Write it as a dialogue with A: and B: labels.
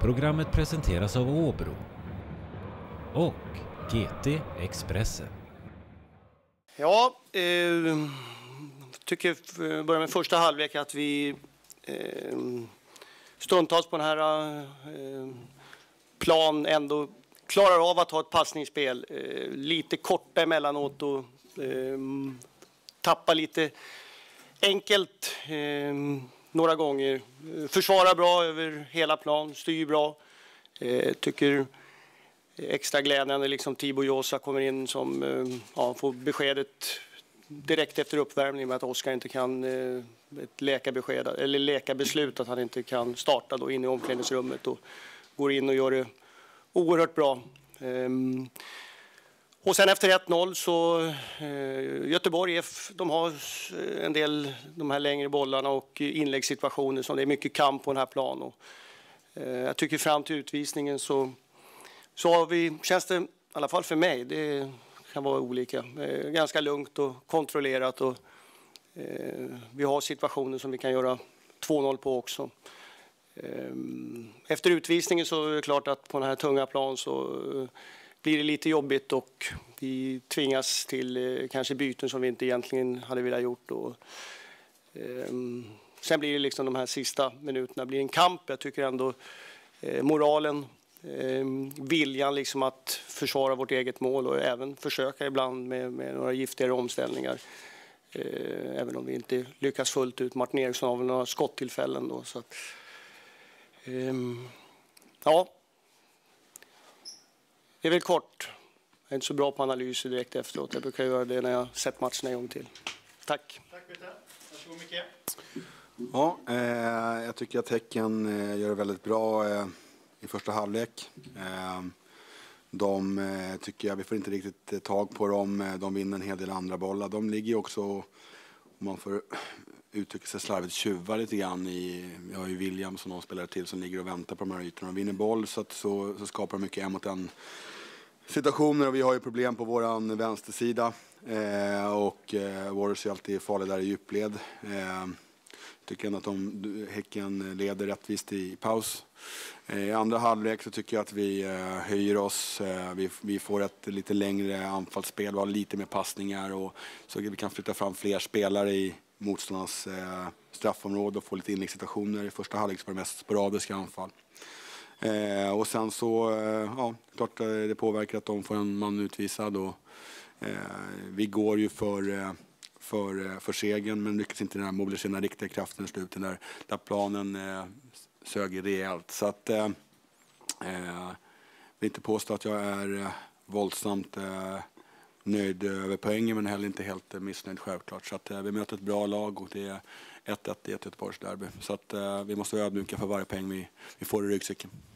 A: Programmet presenteras av Åbro och GT Expressen.
B: Ja, tycker börja med första halvlek att vi stundtals på den här plan ändå klarar av att ha ett passningsspel. Lite korta emellanåt och tappa lite enkelt några gånger. Försvarar bra över hela plan, styr bra. Tycker extra glädjande liksom Thibaut Josa kommer in som får beskedet direkt efter uppvärmning med att Oskar inte kan ett läkarbesked eller läkarbeslut att han inte kan starta då in i omklädningsrummet och går in och gör det oerhört bra. Och sen efter 1-0 så Göteborg de har en del de här längre bollarna och inläggssituationer som det är mycket kamp på den här planen. Och jag tycker fram till utvisningen så har vi, känns det i alla fall för mig, det kan vara olika, ganska lugnt och kontrollerat och vi har situationer som vi kan göra 2-0 på också. Efter utvisningen så är det klart att på den här tunga plan så blir det lite jobbigt och vi tvingas till kanske byten som vi inte egentligen hade velat gjort. Och, sen blir det liksom de här sista minuterna blir en kamp. Jag tycker ändå moralen, viljan liksom att försvara vårt eget mål och även försöka ibland med några giftigare omställningar. Även om vi inte lyckas fullt ut. Martin Eriksson har väl några skottillfällen då. Så att, ja. Det är väl kort. Jag är inte så bra på analyser direkt efteråt. Jag brukar göra det när jag sett matchen en gång till. Tack.
C: Tack Peter. Varsågod Micke.
D: Ja, jag tycker att Häcken gör det väldigt bra i första halvlek. De tycker jag, vi får inte riktigt tag på dem. De vinner en hel del andra bollar. De ligger också, om man får uttrycka sig slarvigt, tjuvar lite grann i, jag har ju William som någon spelare till som ligger och väntar på de här ytorna. De vinner boll så skapar de mycket en mot en situationer och vi har ju problem på våran vänstersida och Warriors är alltid farlig där i djupled. Tycker ändå att Häcken leder rättvist i paus. I andra halvlek så tycker jag att vi höjer oss. Vi får ett lite längre anfallsspel. Vi har lite mer passningar och så vi kan flytta fram fler spelare i motståndarnas straffområde och få lite inläggssituationer. I första halvlek så var det mest sporadiska anfall. Och sen så, klart det påverkar att de får en man utvisad och vi går ju för segern men lyckas inte den här mobilisera den riktiga kraften i slutet där planen sög rejält. Så att vill inte påstå att jag är våldsamt nöjd över poängen men heller inte helt missnöjd självklart. Så att vi möter ett bra lag och det är 1-1 i ett Göteborgsderby. Så att vi måste vara ödmjuka för varje poäng vi får i ryggsäcken.